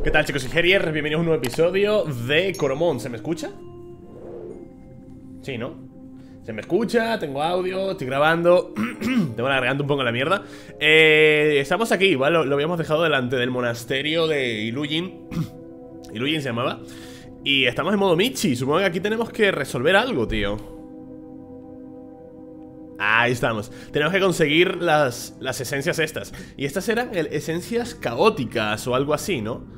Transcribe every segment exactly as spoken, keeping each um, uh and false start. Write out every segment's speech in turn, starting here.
¿Qué tal, chicos y Gerier? Bienvenidos a un nuevo episodio de Coromon. ¿Se me escucha? Sí, ¿no? Se me escucha, tengo audio, estoy grabando. Tengo la garganta un poco en la mierda. eh, Estamos aquí, ¿vale? Lo, lo habíamos dejado delante del monasterio de Ilujin. Ilujin se llamaba. Y estamos en modo Michi. Supongo que aquí tenemos que resolver algo, tío. Ahí estamos. Tenemos que conseguir las, las esencias estas. Y estas eran el, esencias caóticas o algo así, ¿no?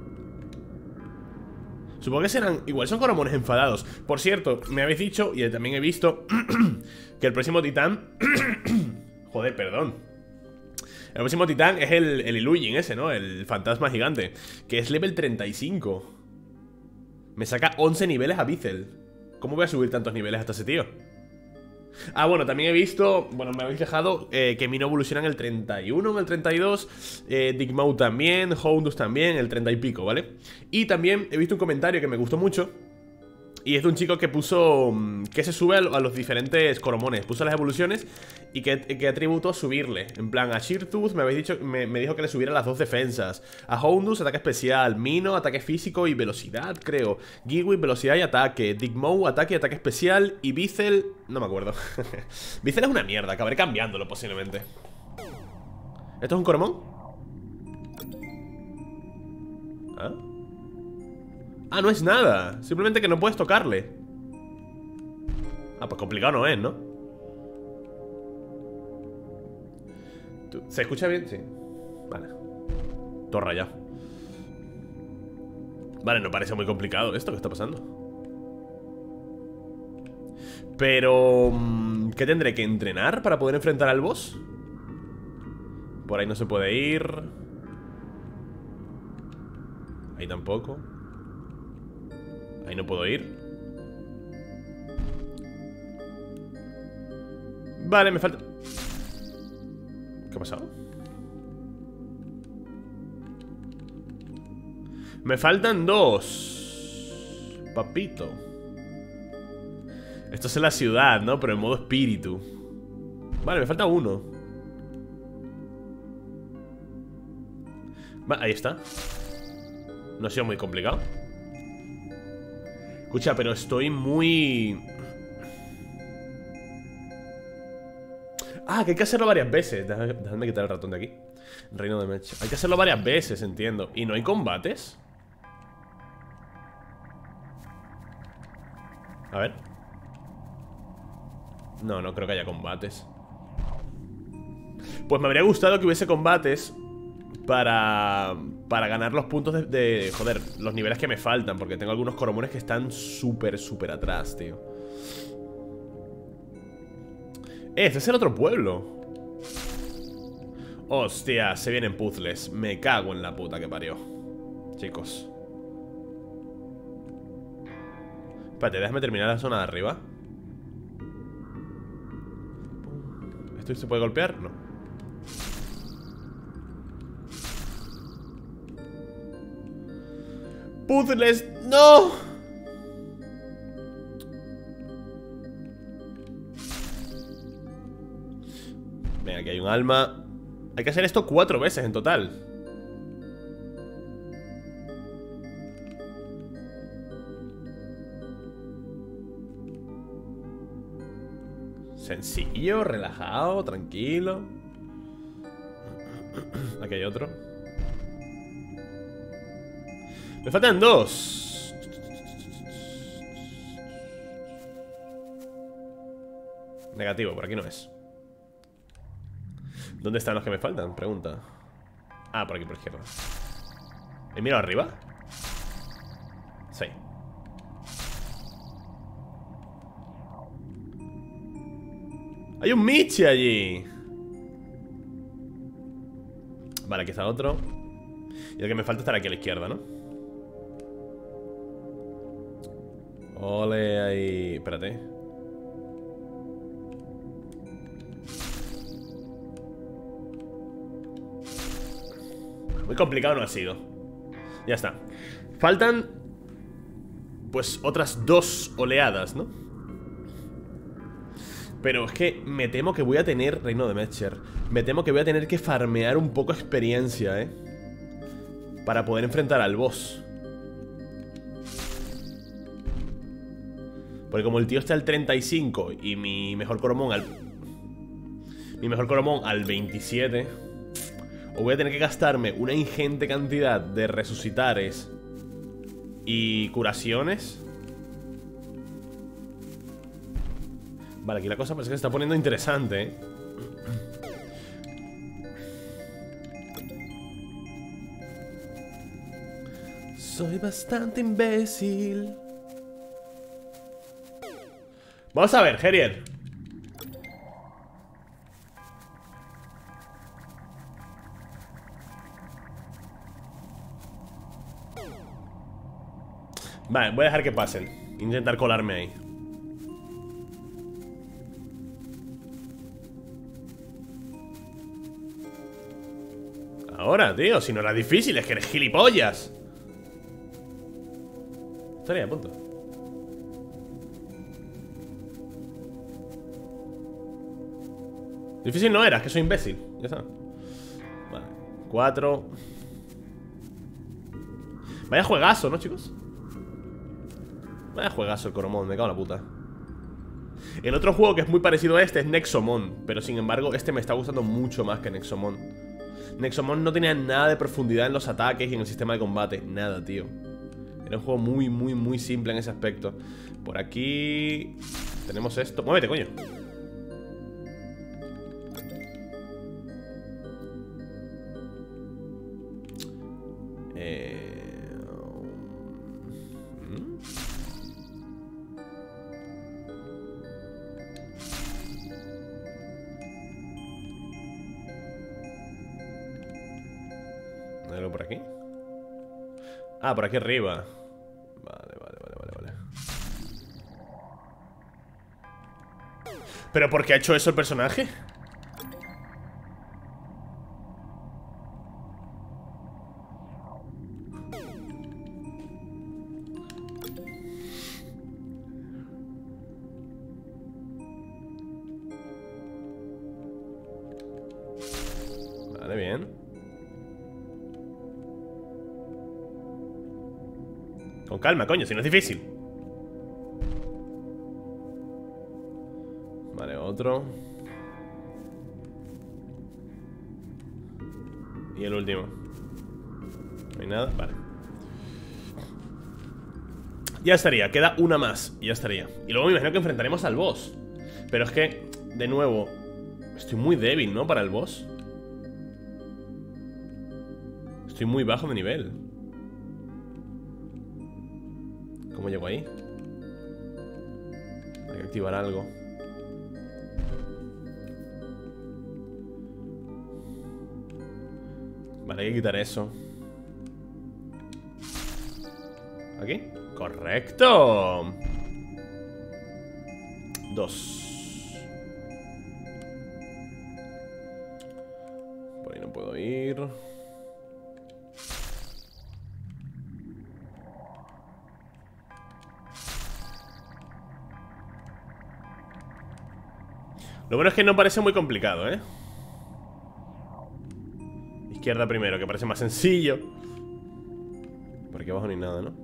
Supongo que serán... Igual son Coromones enfadados. Por cierto, me habéis dicho, y también he visto que el próximo titán... Joder, perdón. El próximo titán es el, el Ilujin ese, ¿no? El fantasma gigante. Que es level treinta y cinco. Me saca once niveles a Bicel. ¿Cómo voy a subir tantos niveles hasta ese tío? Ah, bueno, también he visto... Bueno, me habéis dejado eh, que Mino evoluciona en el treinta y uno, en el treinta y dos, eh, Digimon también, Houndour también, el treinta y pico, ¿vale? Y también he visto un comentario que me gustó mucho. Y es de un chico que puso... Que se sube a, a los diferentes Coromones. Puso las evoluciones y que, que atributo a subirle. En plan, a Sheartooth me habéis dicho me, me dijo que le subiera las dos defensas. A Houndour, ataque especial. Mino, ataque físico y velocidad, creo. Giwi, velocidad y ataque. Digimon, ataque y ataque especial. Y Bicel... No me acuerdo. Bicel es una mierda, acabaré cambiándolo posiblemente. ¿Esto es un Coromon? ¿Ah? Ah, no es nada. Simplemente que no puedes tocarle. Ah, pues complicado no es, ¿no? ¿Se escucha bien? Sí. Vale. Todo rayado. Vale, no parece muy complicado esto que está pasando. Pero... ¿qué tendré que entrenar para poder enfrentar al boss? Por ahí no se puede ir. Ahí tampoco. Ahí no puedo ir. Vale, me falta... ¿Qué ha pasado? Me faltan dos. Papito. Esto es en la ciudad, ¿no? Pero en modo espíritu. Vale, me falta uno. Vale, ahí está. No ha sido muy complicado. Escucha, pero estoy muy... Ah, que hay que hacerlo varias veces. Déjame, déjame quitar el ratón de aquí. Reino de Mech. Hay que hacerlo varias veces, entiendo. ¿Y no hay combates? A ver. No, no creo que haya combates. Pues me habría gustado que hubiese combates Para... Para ganar los puntos de, de... Joder, los niveles que me faltan. Porque tengo algunos Coromones que están súper, súper atrás, tío. Eh, este es el otro pueblo. Hostia, se vienen puzzles. Me cago en la puta que parió. Chicos. Espérate, déjame terminar la zona de arriba. ¿Esto se puede golpear? No. ¡Puzzles! ¡No! Venga, aquí hay un alma. Hay que hacer esto cuatro veces en total. Sencillo, relajado, tranquilo. Aquí hay otro. Me faltan dos. Negativo, por aquí no es. ¿Dónde están los que me faltan? Pregunta. Ah, por aquí, por izquierda. ¿He mirado arriba? Sí. Hay un Michi allí. Vale, aquí está otro. Y el que me falta estar aquí a la izquierda, ¿no? Ole ahí. Espérate. Muy complicado no ha sido. Ya está. Faltan... pues otras dos oleadas, ¿no? Pero es que me temo que voy a tener... Reino de Mecher. Me temo que voy a tener que farmear un poco experiencia, ¿eh? para poder enfrentar al boss. Porque como el tío está al treinta y cinco y mi mejor Coromon al... Mi mejor Coromon al veintisiete, o voy a tener que gastarme una ingente cantidad de resucitares y curaciones. Vale, aquí la cosa parece que se está poniendo interesante, ¿eh? Soy bastante imbécil. Vamos a ver, Geriel. Vale, voy a dejar que pasen. Intentar colarme ahí. Ahora, tío, si no era difícil, es que eres gilipollas. Estaría a punto. Difícil no era, es que soy imbécil. Ya está. Vale, cuatro. Vaya juegazo, ¿no, chicos? Vaya juegazo el Coromon, me cago en la puta. El otro juego que es muy parecido a este es Nexomon, pero sin embargo este me está gustando mucho más que Nexomon. Nexomon no tenía nada de profundidad en los ataques y en el sistema de combate. Nada, tío. Era un juego muy, muy, muy simple en ese aspecto. Por aquí tenemos esto. ¡Muévete, coño! Eh... ¿Mm? ¿Hay algo por aquí? Ah, por aquí arriba. Vale, vale, vale, vale, vale. ¿Pero por qué ha hecho eso el personaje? Vale, bien. Con calma, coño, si no es difícil. Vale, otro. Y el último. No hay nada, vale. Ya estaría, queda una más. Y ya estaría. Y luego me imagino que enfrentaremos al boss. Pero es que, de nuevo, estoy muy débil, ¿no? Para el boss. Estoy muy bajo de nivel. ¿Cómo llego ahí? Hay que activar algo. Vale, hay que quitar eso. ¿Aquí? ¡Correcto! Dos. Por ahí no puedo ir. Lo bueno es que no parece muy complicado, ¿eh? Izquierda primero, que parece más sencillo. Por aquí abajo ni nada, ¿no?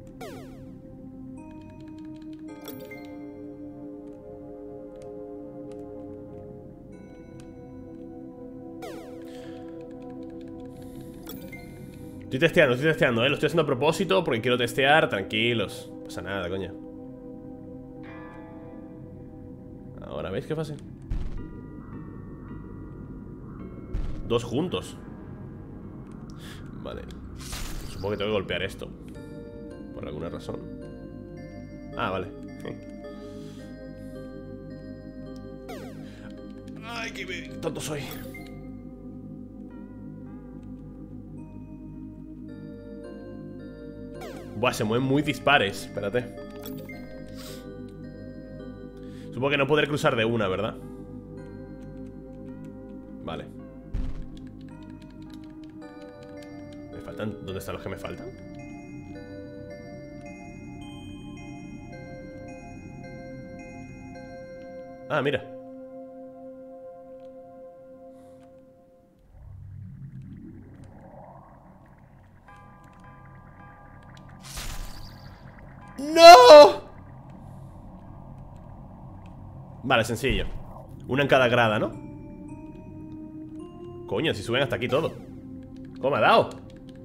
Estoy testeando, estoy testeando, ¿eh? Lo estoy haciendo a propósito porque quiero testear. Tranquilos, no pasa nada, coño. Ahora, ¿veis qué fácil? Dos juntos. Vale. Supongo que tengo que golpear esto por alguna razón. Ah, vale. Ay, qué tonto soy. Buah, se mueven muy dispares. Espérate. Supongo que no podré cruzar de una, ¿verdad? Vale. ¿Me faltan? ¿Dónde están los que me faltan? Ah, mira. ¡No! Vale, sencillo. Una en cada grada, ¿no? Coño, si suben hasta aquí todo. ¿Cómo me ha dado?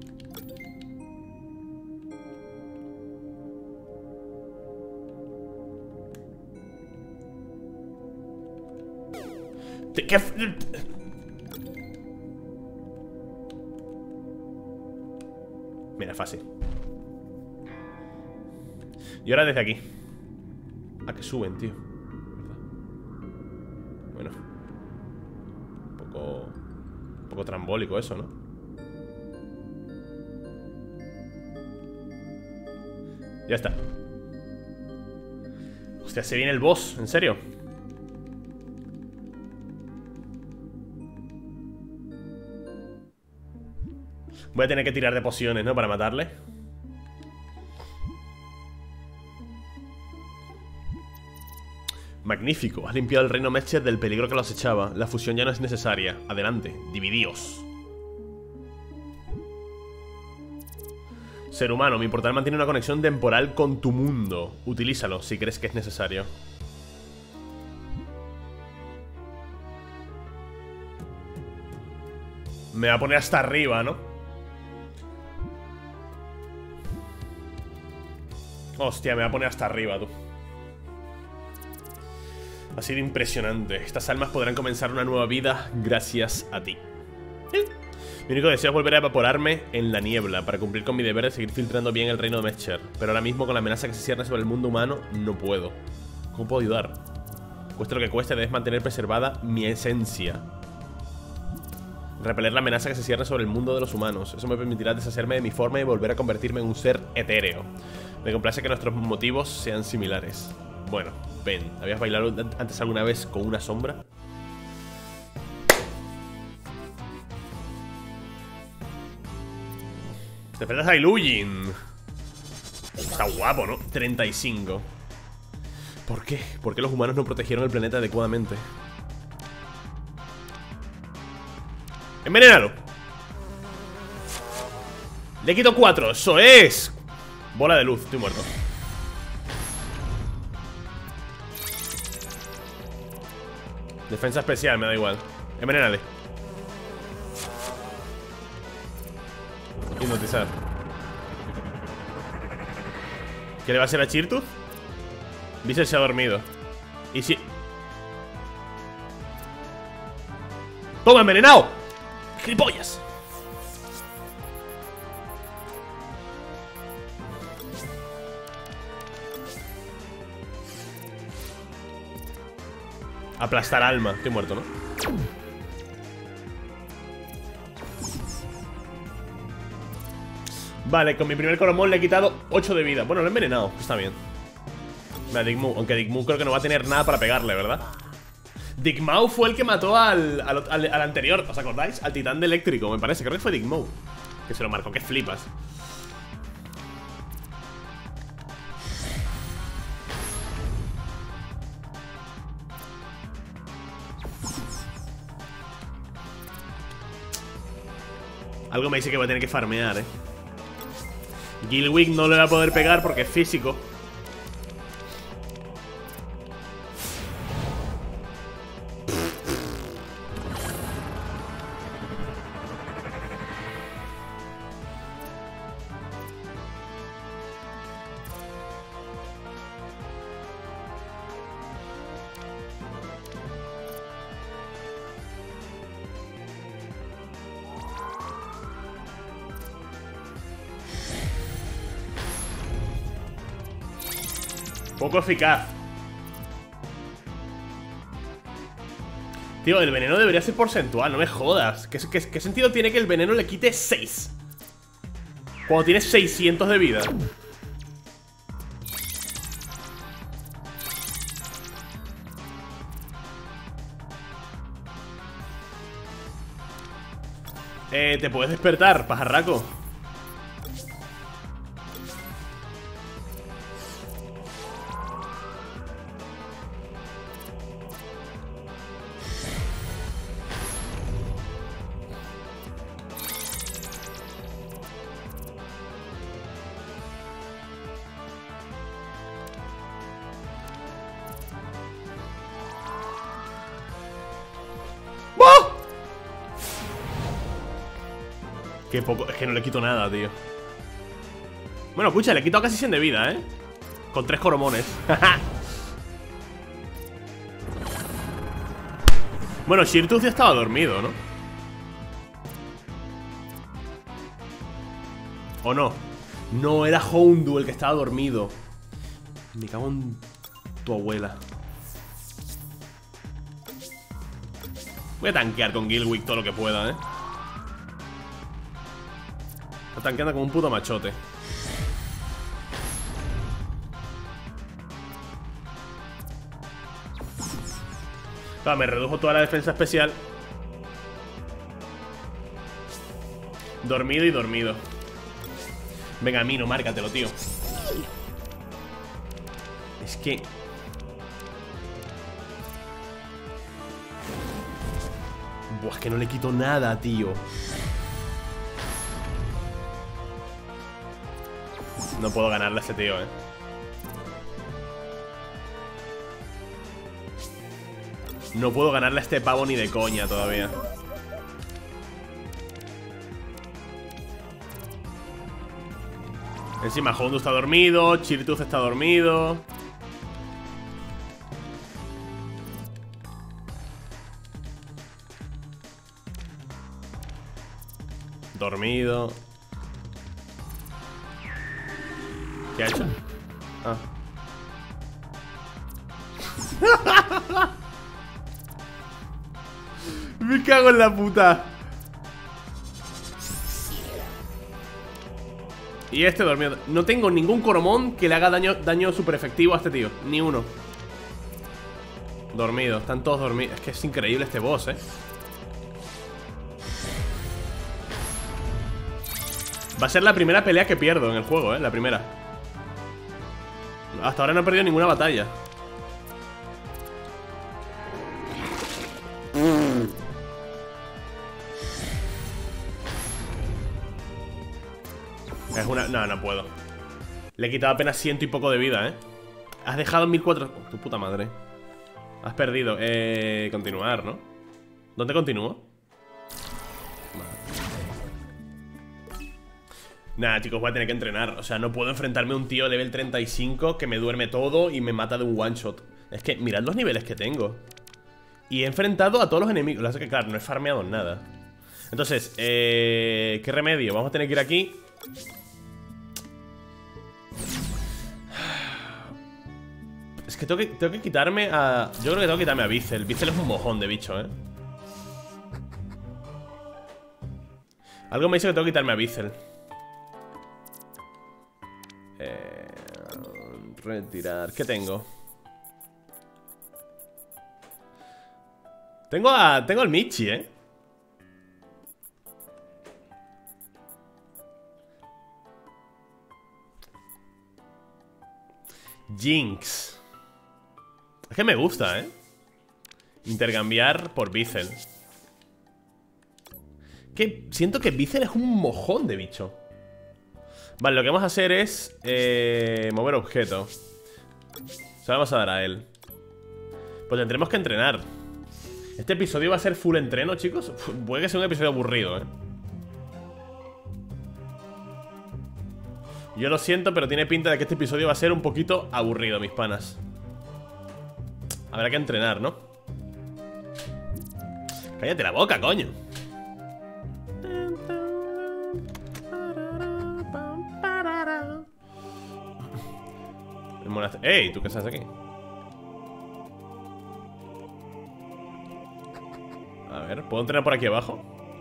¿Qué? Mira, fácil. Y ahora desde aquí. ¿A que suben, tío? Bueno. Un poco... Un poco trambólico eso, ¿no? Ya está. Hostia, se viene el boss, ¿en serio? Voy a tener que tirar de pociones, ¿no? Para matarle. Magnífico, has limpiado el reino Metscher del peligro que los echaba. La fusión ya no es necesaria. Adelante, dividíos. Ser humano, mi portal mantiene una conexión temporal con tu mundo. Utilízalo si crees que es necesario. Me va a poner hasta arriba, ¿no? Hostia, me va a poner hasta arriba, tú. Ha sido impresionante. Estas almas podrán comenzar una nueva vida gracias a ti. Mi único deseo es volver a evaporarme en la niebla para cumplir con mi deber de seguir filtrando bien el reino de Metscher. Pero ahora mismo, con la amenaza que se cierne sobre el mundo humano, no puedo. ¿Cómo puedo ayudar? Cueste lo que cueste, debes mantener preservada mi esencia. Repeler la amenaza que se cierne sobre el mundo de los humanos. Eso me permitirá deshacerme de mi forma y volver a convertirme en un ser etéreo. Me complace que nuestros motivos sean similares. Bueno, ven, ¿habías bailado antes alguna vez con una sombra? Te enfrentas a Ilujin. Está guapo, ¿no? treinta y cinco. ¿Por qué? ¿Por qué los humanos no protegieron el planeta adecuadamente? ¡Envenénalo! Le quito cuatro, eso es. Bola de luz, estoy muerto. Defensa especial, me da igual. Envenénale. Hipnotizar. ¿Qué le va a hacer a Chirtuz? Visser se ha dormido. ¿Y si...? ¡Toma, envenenado! ¡Gilipollas! Aplastar alma. Estoy muerto, ¿no? Vale, con mi primer Coromon le he quitado ocho de vida. Bueno, lo he envenenado, está bien. Mira, Digmu, aunque Digmu creo que no va a tener nada para pegarle, ¿verdad? Digmau fue el que mató al, al, al, al anterior, ¿os acordáis? Al titán de eléctrico, me parece, creo que fue Digmau que se lo marcó, que flipas. Algo me dice que voy a tener que farmear, eh. Gilwick no le va a poder pegar porque es físico. Poco eficaz. Tío, el veneno debería ser porcentual, no me jodas. ¿Qué, qué, qué sentido tiene que el veneno le quite seis? Cuando tiene seiscientos de vida. Eh, te puedes despertar, pajarraco. Qué poco, es que no le quito nada, tío. Bueno, escucha, le he quitado casi cien de vida, ¿eh? Con tres coromones. Bueno, Shirtooth ya estaba dormido, ¿no? ¿O no? No, era Houndour el que estaba dormido. Me cago en tu abuela. Voy a tanquear con Gilwick todo lo que pueda, ¿eh? Está tanqueando como un puto machote. Claro, me redujo toda la defensa especial. Dormido y dormido. Venga, Mino, márcatelo, tío. Es que... Buah, es que no le quito nada, tío. No puedo ganarle a ese tío, eh. No puedo ganarle a este pavo ni de coña todavía. Encima Houndour está dormido, Shirtooth está dormido. Dormido. ¿Qué ha hecho? Ah. Me cago en la puta. Y este dormido. No tengo ningún coromón que le haga daño, daño super efectivo a este tío. Ni uno. Dormido, están todos dormidos. Es que es increíble este boss, eh. Va a ser la primera pelea que pierdo en el juego, eh. La primera. Hasta ahora no he perdido ninguna batalla. Es una... No, no puedo. Le he quitado apenas ciento y poco de vida, ¿eh? Has dejado mil cuatrocientos... Oh, tu puta madre. Has perdido. Eh... Continuar, ¿no? ¿Dónde continúo? Nada, chicos, voy a tener que entrenar. O sea, no puedo enfrentarme a un tío level treinta y cinco que me duerme todo y me mata de un one shot. Es que, mirad los niveles que tengo. Y he enfrentado a todos los enemigos. Lo que pasa es que, claro, no he farmeado nada. Entonces, eh... ¿qué remedio? Vamos a tener que ir aquí. Es que tengo que, tengo que quitarme a... Yo creo que tengo que quitarme a Bizel. Bizel es un mojón de bicho, ¿eh? Algo me dice que tengo que quitarme a Bizel. Eh, retirar. ¿Qué tengo? Tengo a... Tengo al Michi, ¿eh? Jinx. Es que me gusta, ¿eh? Intercambiar por Bizel. Que siento que Bizel es un mojón de bicho. Vale, lo que vamos a hacer es eh, mover objeto. Se lo vamos a dar a él. Pues tendremos que entrenar. Este episodio va a ser full entreno, chicos. Puede que sea un episodio aburrido, ¿eh? Yo lo siento, pero tiene pinta de que este episodio va a ser un poquito aburrido, mis panas. Habrá que entrenar, ¿no? Cállate la boca, coño. El monasterio. ¡Ey! ¿Tú qué estás aquí? A ver, ¿puedo entrenar por aquí abajo?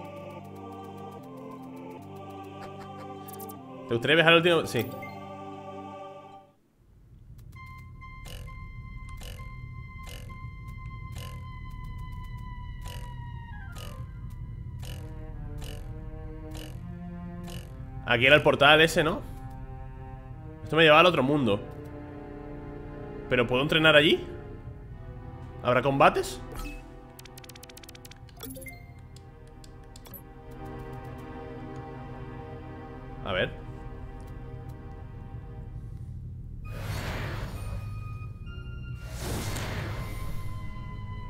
¿Te gustaría viajar al último? Sí. Aquí era el portal ese, ¿no? Esto me lleva al otro mundo. ¿Pero puedo entrenar allí? ¿Habrá combates? A ver.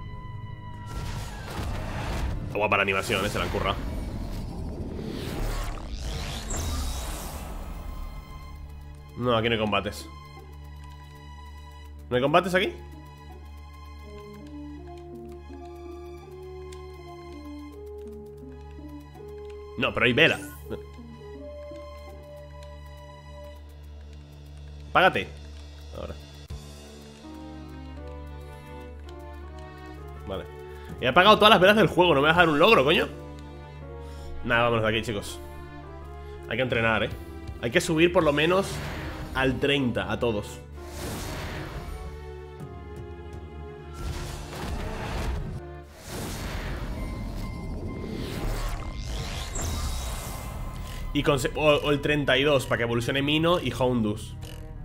Está guapa la animación, ¿eh? Se la han currado. No, aquí no hay combates. ¿No hay combates aquí? No, pero hay vela. Págate. Ahora. Vale. He apagado todas las velas del juego. No me vas a dar un logro, coño. Nada, vámonos de aquí, chicos. Hay que entrenar, eh. Hay que subir por lo menos al treinta a todos. Y con, o, o el treinta y dos para que evolucione Mino y Houndous.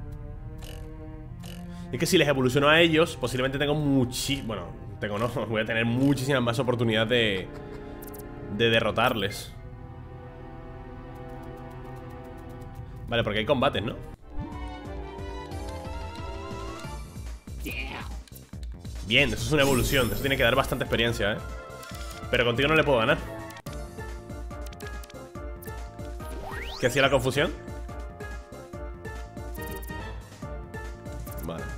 Es que si les evoluciono a ellos, posiblemente tengo muchi... Bueno, tengo no, voy a tener muchísimas más oportunidades de... De derrotarles. Vale, porque hay combates, ¿no? Bien, eso es una evolución. Eso tiene que dar bastante experiencia, ¿eh? Pero contigo no le puedo ganar. ¿Qué hacía la confusión? Vale.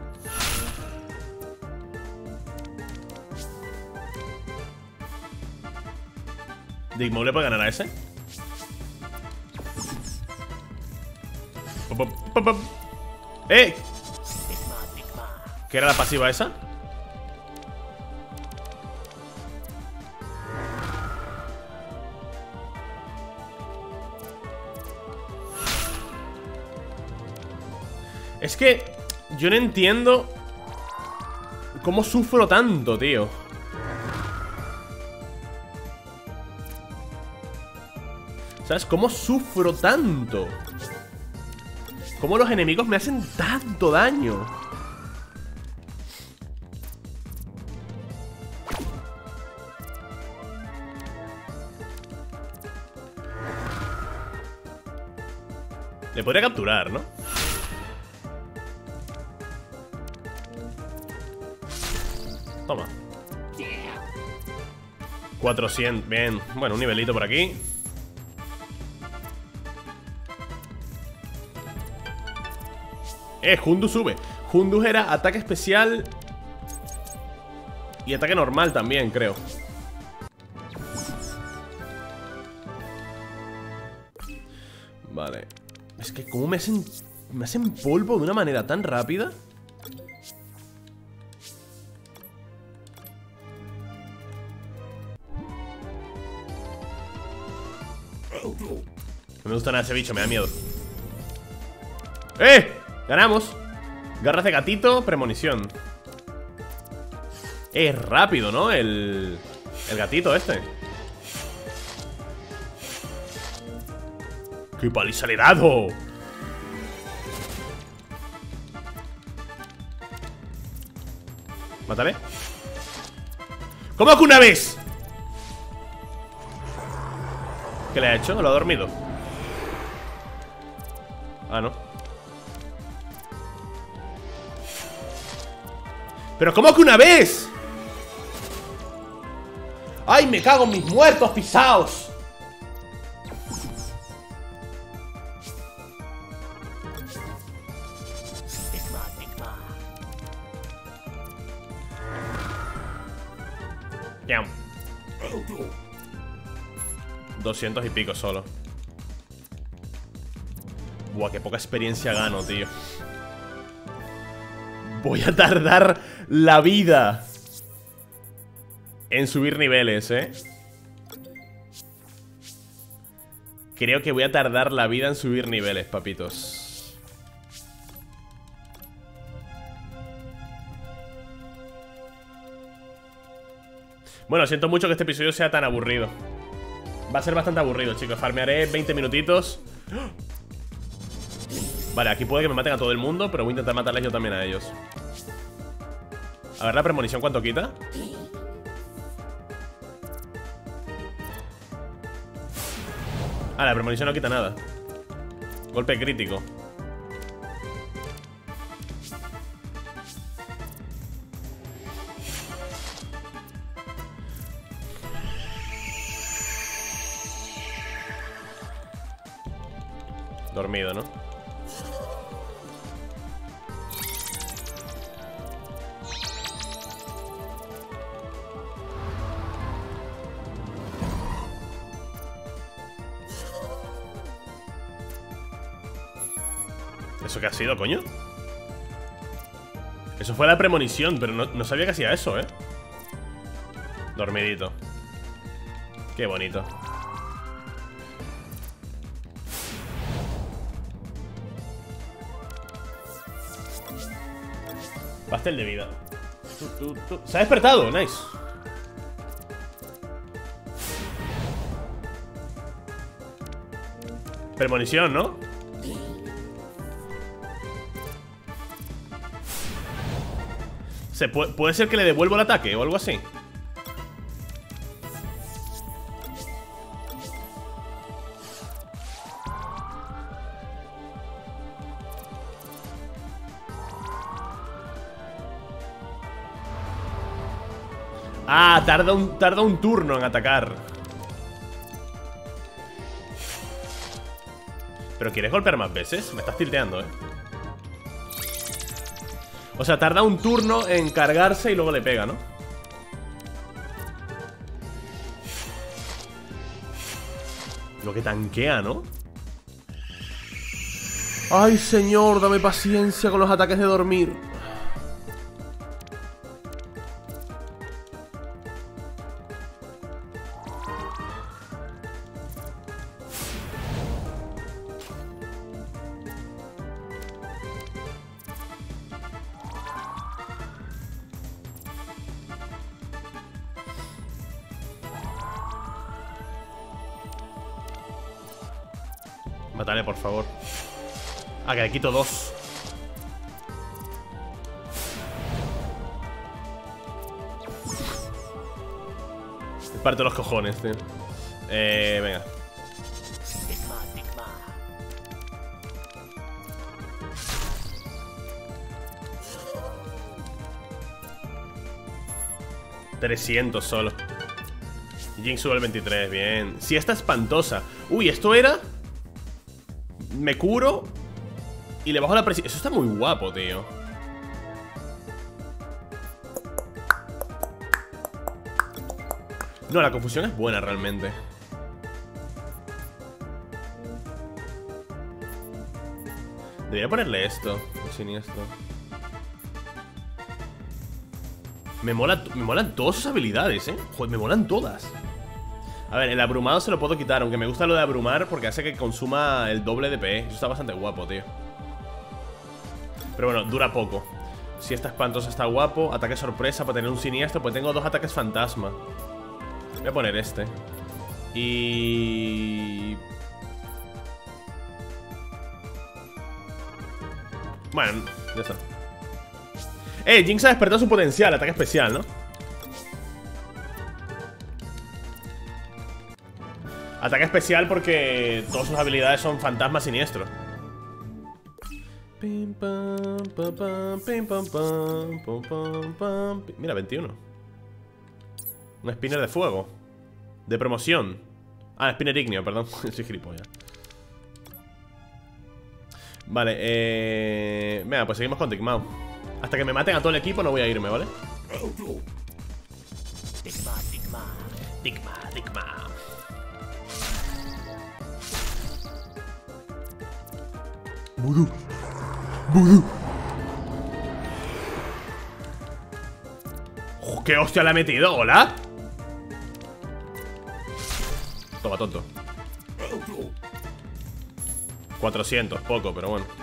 Digimon le puede ganar a ese. Pop, pop, pop, pop. ¡Eh! ¿Qué era la pasiva esa? Es que yo no entiendo cómo sufro tanto, tío. ¿Sabes? ¿Cómo sufro tanto? ¿Cómo los enemigos me hacen tanto daño? Le podría capturar, ¿no? Toma. cuatrocientos, bien. Bueno, un nivelito por aquí. Eh, Houndous sube. Houndous era ataque especial y ataque normal también, creo. Vale. Es que cómo me hacen... Me hacen polvo de una manera tan rápida. No me gusta nada ese bicho, me da miedo. ¡Eh! ¡Ganamos! Garras de gatito, premonición. Es rápido, ¿no? El... El gatito este. ¡Qué paliza le he dado! Mátale. ¿Cómo que una vez? ¿Qué le ha hecho? ¿Lo ha dormido? Ah, no. ¿Pero cómo que una vez? ¡Ay, me cago en mis muertos pisados! Yam. Doscientos y pico solo. Buah, qué poca experiencia gano, tío. Voy a tardar la vida en subir niveles, ¿eh? Creo que voy a tardar la vida en subir niveles, papitos. Bueno, siento mucho que este episodio sea tan aburrido. Va a ser bastante aburrido, chicos. Farmearé veinte minutitos. Vale, aquí puede que me maten a todo el mundo, pero voy a intentar matarles yo también a ellos. A ver la premonición, ¿cuánto quita? Ah, la premonición no quita nada. Golpe crítico. Dormido, ¿no? ¿Eso qué ha sido, coño? Eso fue la premonición, pero no, no sabía que hacía eso, ¿eh? Dormidito. Qué bonito. Pastel de vida. Se ha despertado, nice. Premonición, ¿no? ¿Se puede, puede ser que le devuelva el ataque o algo así? Ah, tarda un, tarda un turno en atacar. ¿Pero quieres golpear más veces? Me estás tilteando, eh. O sea, tarda un turno en cargarse y luego le pega, ¿no? Lo que tanquea, ¿no? Ay, señor, dame paciencia con los ataques de dormir. Mátale, por favor. Ah, que le quito dos. Me parto los cojones, tío. Eh, venga. trescientos solo. Jinx sube al veintitrés, bien. Sí, está espantosa. Uy, esto era... Me curo y le bajo la presión. Eso está muy guapo, tío. No, la confusión es buena realmente. Debería ponerle esto, el siniestro. Me mola, me molan todas sus habilidades, eh. Joder, me molan todas. A ver, el abrumado se lo puedo quitar, aunque me gusta lo de abrumar porque hace que consuma el doble de P. Eso está bastante guapo, tío. Pero bueno, dura poco. Si esta espantosa está guapo, ataque sorpresa para tener un siniestro, pues tengo dos ataques fantasma. Voy a poner este. Y... Bueno, ya está. Eh, Jinx ha despertado su potencial, ataque especial, ¿no? Ataque especial porque todas sus habilidades son fantasma siniestro. Mira, veintiuno. Un spinner de fuego. De promoción. Ah, spinner ignio, perdón. Soy gilipollas. Vale, eh... venga, pues seguimos con Tigmao. Hasta que me maten a todo el equipo no voy a irme, ¿vale? Tigma, Tigma. Tigma, Tigma. Vudú. Vudú. Oh, ¿qué hostia le ha metido? ¿Hola? Toma, tonto. cuatrocientos, poco, pero bueno.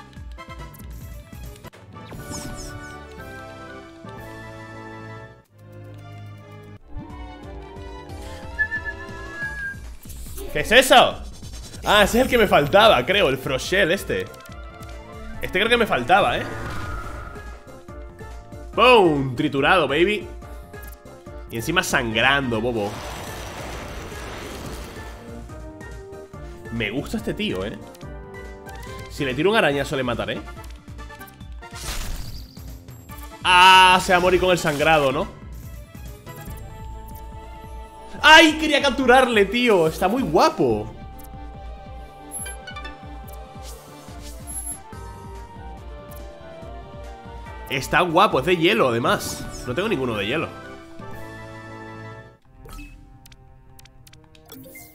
¿Qué es eso? Ah, ese es el que me faltaba, creo, el Froshell este. Este creo que me faltaba, ¿eh? ¡Pum! Triturado, baby. Y encima sangrando, bobo. Me gusta este tío, ¿eh? Si le tiro un arañazo le mataré. ¡Ah! Se va a morir con el sangrado, ¿no? ¡Ay! Quería capturarle, tío. Está muy guapo. Está guapo, es de hielo, además. No tengo ninguno de hielo.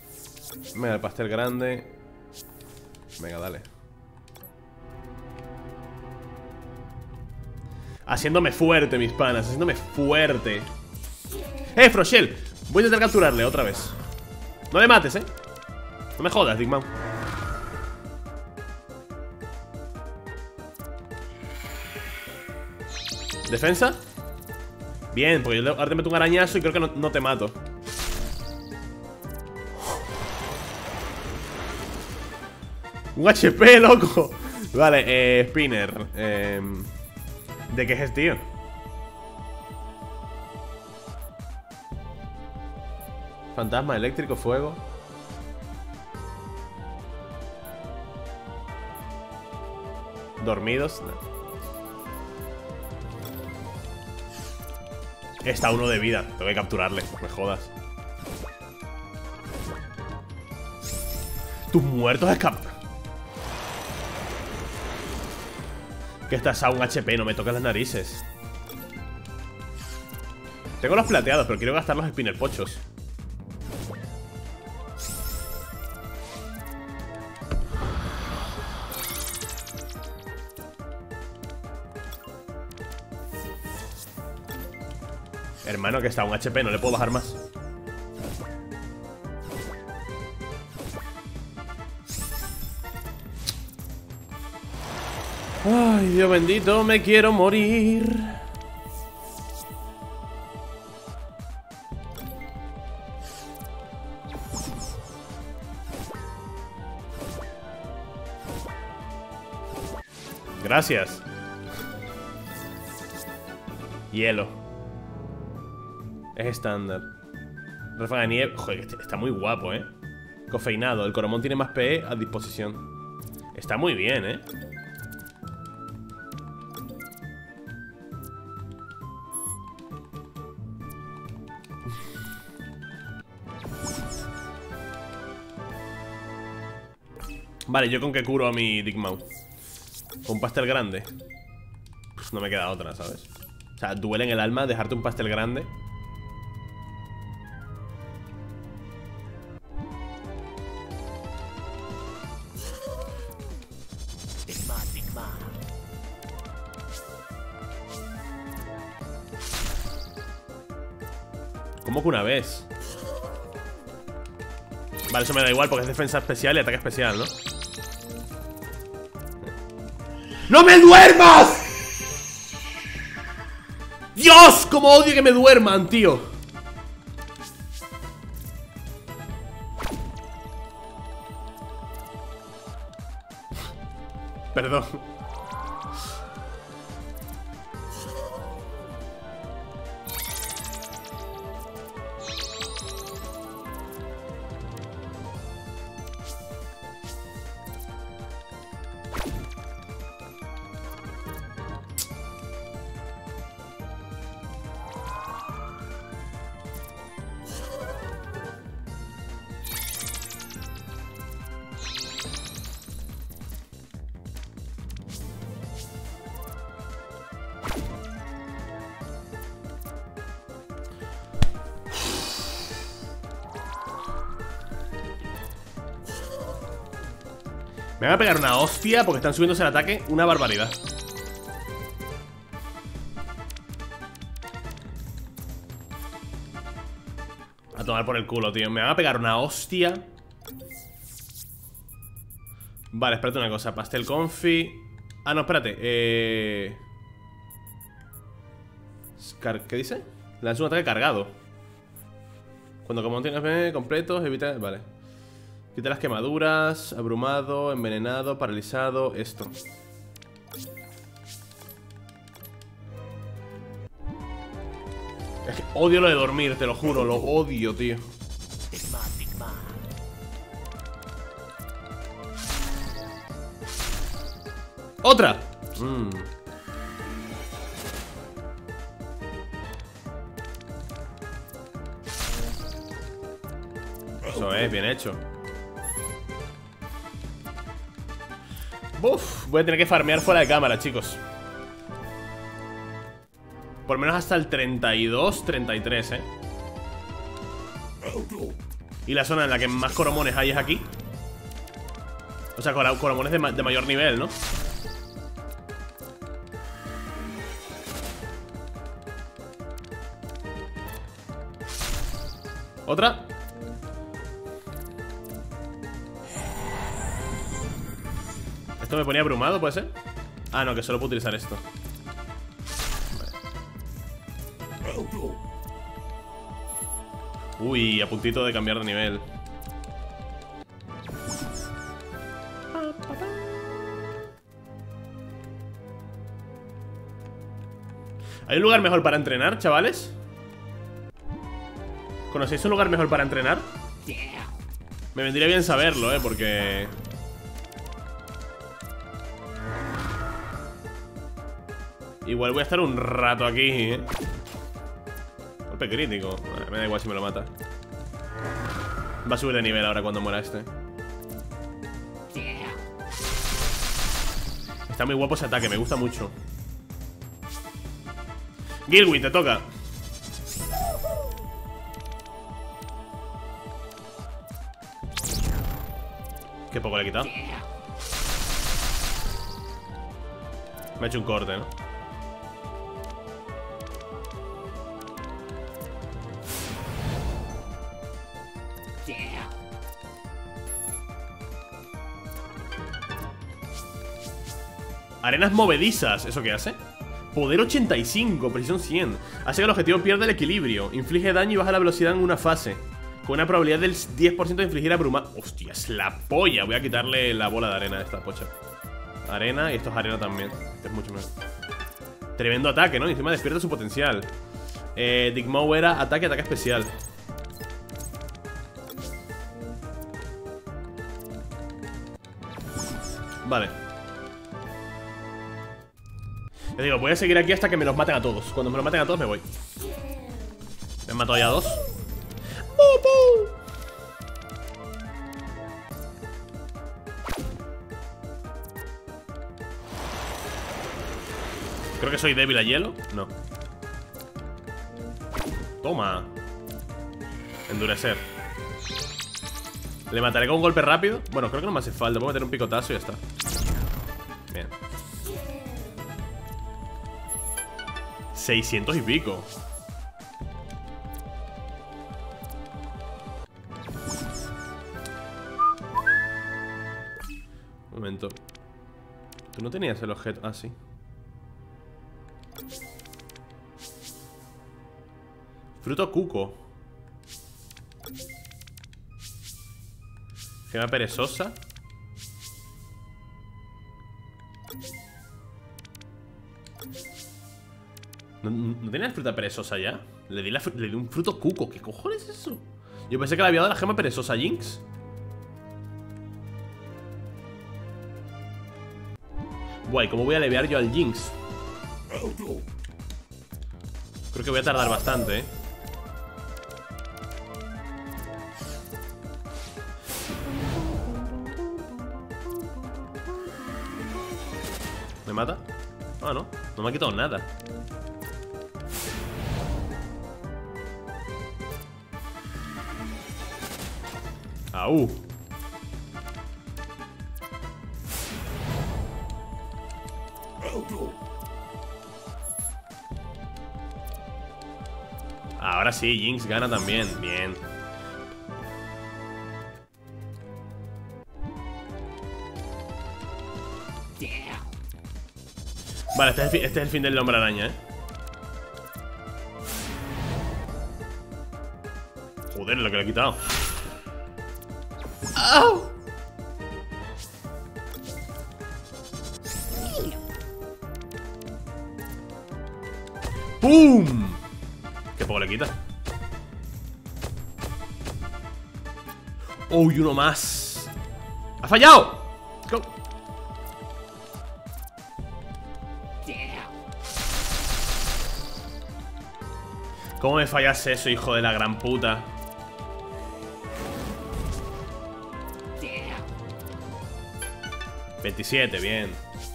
Venga, el pastel grande. Venga, dale. Haciéndome fuerte, mis panas, haciéndome fuerte. ¡Eh, Froshell! Voy a intentar capturarle otra vez. No le mates, ¿eh? No me jodas, Digman. ¿Defensa? Bien, porque yo ahora te meto un arañazo y creo que no, no te mato. Un H P, loco. Vale, eh, Spinner. Eh, ¿De qué es, tío? Fantasma, eléctrico, fuego. Dormidos. No. Está uno de vida. Tengo que capturarle. Me jodas. Tus muertos escapan. Que estás a un H P. No me toques las narices. Tengo los plateados, pero quiero gastar los spinner pochos. Hermano, que está a un H P, no le puedo bajar más. Ay, Dios bendito, me quiero morir. Gracias. Hielo. Es estándar. Ráfaga de nieve. Joder, está muy guapo, eh. Cofeinado. El Coromon tiene más P E a disposición. Está muy bien, eh. Vale, ¿yo con qué curo a mi Digmaw? ¿Con un pastel grande? Pues no me queda otra, ¿sabes? O sea, duele en el alma dejarte un pastel grande. ¿Cómo que una vez? Vale, eso me da igual porque es defensa especial y ataque especial, ¿no? ¡No me duermas! ¡Dios! ¡Cómo odio que me duerman, tío! Perdón. Me van a pegar una hostia porque están subiéndose el ataque. Una barbaridad. A tomar por el culo, tío. Me van a pegar una hostia. Vale, espérate una cosa. Pastel confi. Ah, no, espérate. Eh... ¿Qué dice? Lanza un ataque cargado. Cuando como tienes completos, evita... Vale. Quita las quemaduras, abrumado, envenenado, paralizado, esto. Es que odio lo de dormir, te lo juro, lo odio, tío. ¡Otra! Mm. Eso es, bien hecho. Uf, voy a tener que farmear fuera de cámara, chicos. Por lo menos hasta el treinta y dos, treinta y tres, eh. Y la zona en la que más coromones hay es aquí. O sea, coromones de, ma de mayor nivel, ¿no? ¿Otra? ¿Esto me ponía abrumado, puede ser? Ah, no, que solo puedo utilizar esto. Vale. Uy, a puntito de cambiar de nivel. ¿Hay un lugar mejor para entrenar, chavales? ¿Conocéis un lugar mejor para entrenar? Me vendría bien saberlo, eh, porque... igual voy a estar un rato aquí, eh. Golpe crítico. Vale, me da igual si me lo mata. Va a subir de nivel ahora cuando muera este. Está muy guapo ese ataque, me gusta mucho. Gilwin, te toca. Qué poco le he quitado. Me ha hecho un corte, ¿no? Arenas movedizas, ¿eso qué hace? Poder ochenta y cinco, precisión cien. Hace que el objetivo pierda el equilibrio. Inflige daño y baja la velocidad en una fase, con una probabilidad del diez por ciento de infligir abrumado. Hostia, es la polla. Voy a quitarle la bola de arena a esta pocha. Arena y esto es arena también. Este es mucho mejor. Tremendo ataque, ¿no? Y encima despierta su potencial. eh, Digmow era ataque, ataque especial. Vale. Les digo, voy a seguir aquí hasta que me los maten a todos. Cuando me los maten a todos me voy. Me han matado ya dos. ¡Pum, pum! Creo que soy débil a hielo. No. Toma. Endurecer. Le mataré con un golpe rápido. Bueno, creo que no me hace falta. Puedo meter un picotazo y ya está. Bien. seiscientos y pico. Un momento. ¿Tú no tenías el objeto? Ah, sí. Fruto cuco. Gema perezosa. ¿No, no tenía fruta perezosa ya? Le di, la, le di un fruto cuco. ¿Qué cojones es eso? Yo pensé que le había dado la gema perezosa a Jinx. Guay, ¿cómo voy a levear yo al Jinx? Creo que voy a tardar bastante, eh. ¿Me mata? Ah, no, no me ha quitado nada. ¡Au! Ahora sí, Jinx gana también. Bien. Vale, este es, el, este es el fin del hombre araña, ¿eh? Joder, lo que le he quitado. ¡Au! ¡Pum! Qué poco le quita. ¡Oh, y uno más! ¡Ha fallado! Go. ¿Cómo me fallas eso, hijo de la gran puta? veintisiete, bien.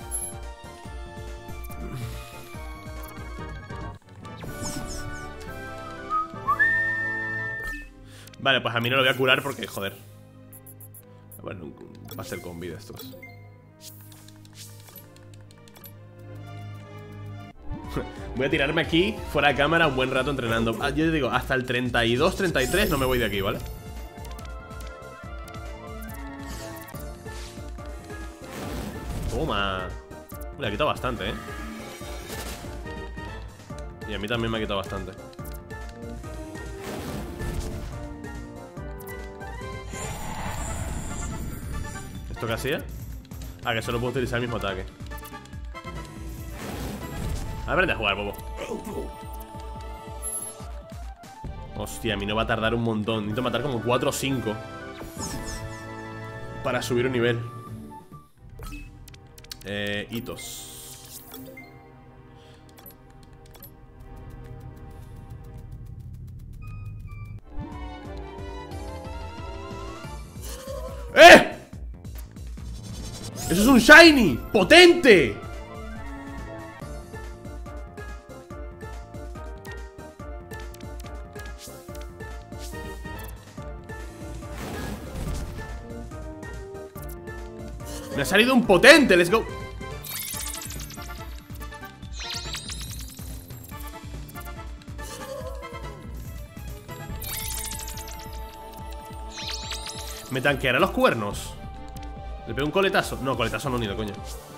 Vale, pues a mí no lo voy a curar porque, joder. Bueno, va a ser con vida estos. Voy a tirarme aquí, fuera de cámara, un buen rato entrenando. ah, Yo digo, hasta el treinta y dos, treinta y tres no me voy de aquí, ¿vale? Toma. Le ha quitado bastante, ¿eh? Y a mí también me ha quitado bastante. ¿Esto qué hacía? Ah, que solo puedo utilizar el mismo ataque. Aprende a jugar, bobo. Hostia, a mí no va a tardar un montón. Necesito matar como cuatro o cinco para subir un nivel. Eh, hitos. ¡Eh! ¡Eso es un shiny! ¡Potente! Me ha salido un potente, let's go. ¿Me tanqueará los cuernos? ¿Le pego un coletazo? No, coletazo no, ni de coña.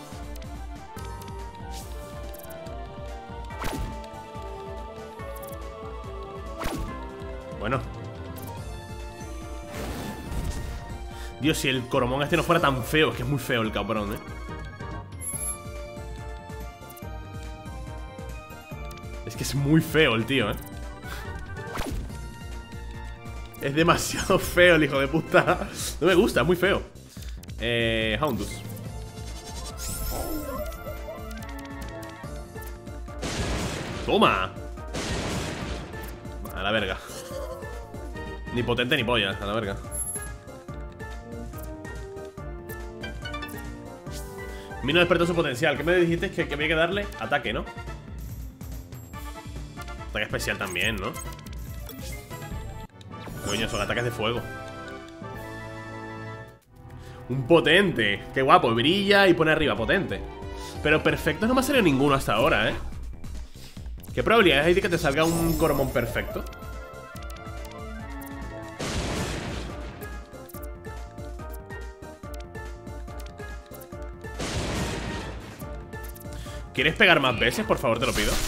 Bueno. Dios, si el Coromon este no fuera tan feo. Es que es muy feo el cabrón, eh. Es que es muy feo el tío, eh. Es demasiado feo el hijo de puta. No me gusta, es muy feo. Eh, Houndus. Toma. A la verga. Ni potente ni polla, a la verga. Mino despertó su potencial. ¿Qué me dijiste? Que, que había que darle ataque, ¿no? Ataque especial también, ¿no? Coño, son ataques de fuego. Un potente. Qué guapo, brilla y pone arriba potente. Pero perfectos no me ha salido ninguno hasta ahora, ¿eh? ¿Qué probabilidades hay de que te salga un Coromon perfecto? ¿Quieres pegar más veces? Por favor, te lo pido.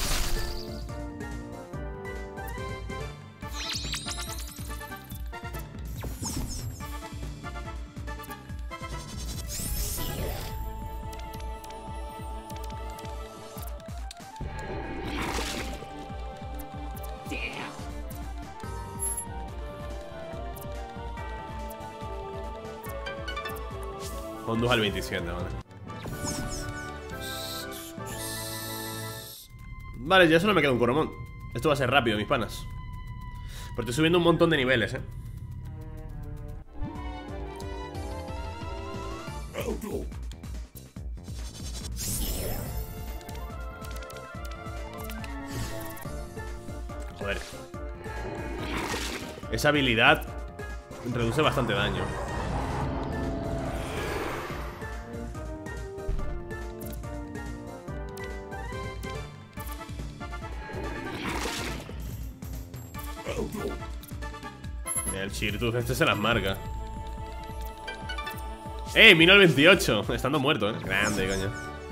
Con dos al veintisiete, vale. Vale, ya solo me queda un Coromon. Esto va a ser rápido, mis panas. Pero estoy subiendo un montón de niveles, eh. Joder. Esa habilidad reduce bastante daño. El Chirtuz este se las marca. ¡Eh! Mino el veintiocho. Estando muerto, eh. Grande, coño.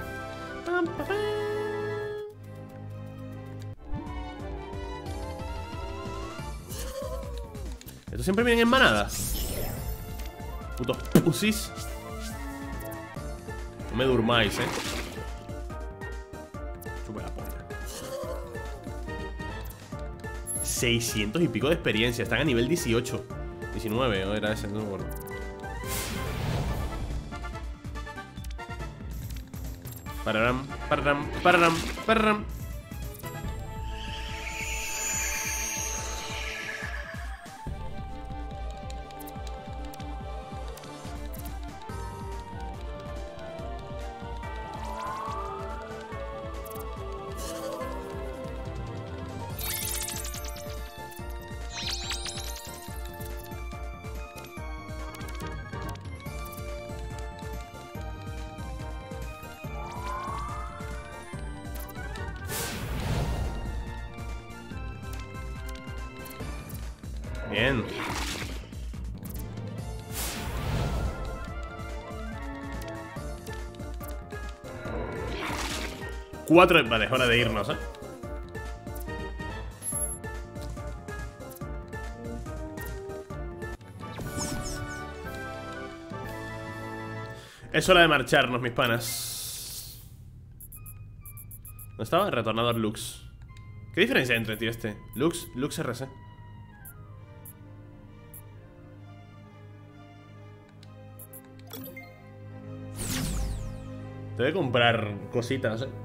¿Estos siempre vienen en manadas? Putos pusis. No me durmáis, eh. Chupa la polla. seiscientos y pico de experiencia. Están a nivel dieciocho. diecinueve, o era ese, no me acuerdo. Pararam, pararam, pararam, pararam. Bien. Cuatro... Vale, es hora de irnos, ¿eh? Es hora de marcharnos, mis panas. ¿Dónde estaba? El retornador Lux. ¿Qué diferencia hay entre ti y este? Lux, Lux R C. Te voy a comprar cositas, eh.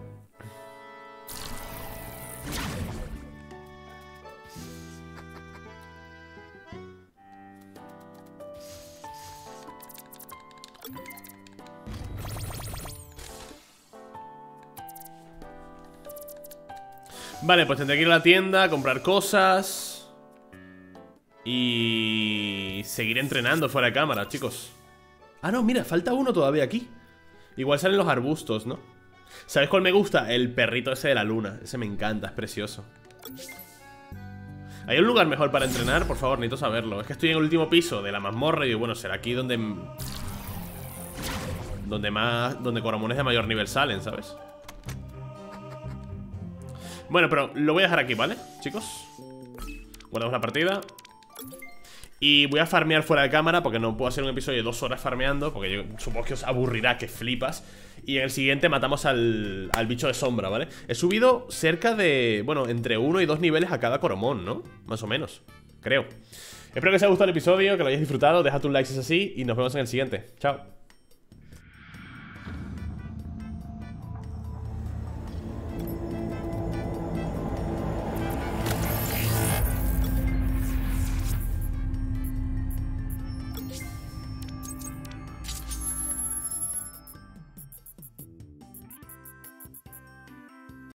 Vale, pues tendré que ir a la tienda, comprar cosas y seguir entrenando fuera de cámara, chicos. Ah, no, mira, falta uno todavía aquí. Igual salen los arbustos, ¿no? ¿Sabes cuál me gusta? El perrito ese de la luna. Ese me encanta, es precioso. ¿Hay un lugar mejor para entrenar? Por favor, necesito saberlo. Es que estoy en el último piso de la mazmorra y digo, bueno, será aquí donde... Donde más... Donde coromones de mayor nivel salen, ¿sabes? Bueno, pero lo voy a dejar aquí, ¿vale? Chicos, guardamos la partida. Y voy a farmear fuera de cámara, porque no puedo hacer un episodio de dos horas farmeando, porque yo supongo que os aburrirá, que flipas. Y en el siguiente matamos al, al bicho de sombra, ¿vale? He subido cerca de, bueno, entre uno y dos niveles a cada coromón, ¿no? Más o menos, creo. Espero que os haya gustado el episodio, que lo hayáis disfrutado. Dejad un like si es así y nos vemos en el siguiente. Chao.